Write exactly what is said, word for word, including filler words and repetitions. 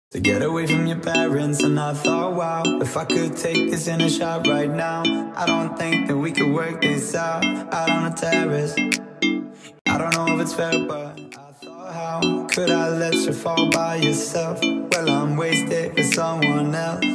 To get away from your parents, and I thought, wow, if I could take this in a shot right now, I don't think that we could work this out, out on a terrace. I don't know if it's fair, but I thought, how could I let you fall by yourself? Well, I'm wasted for someone else.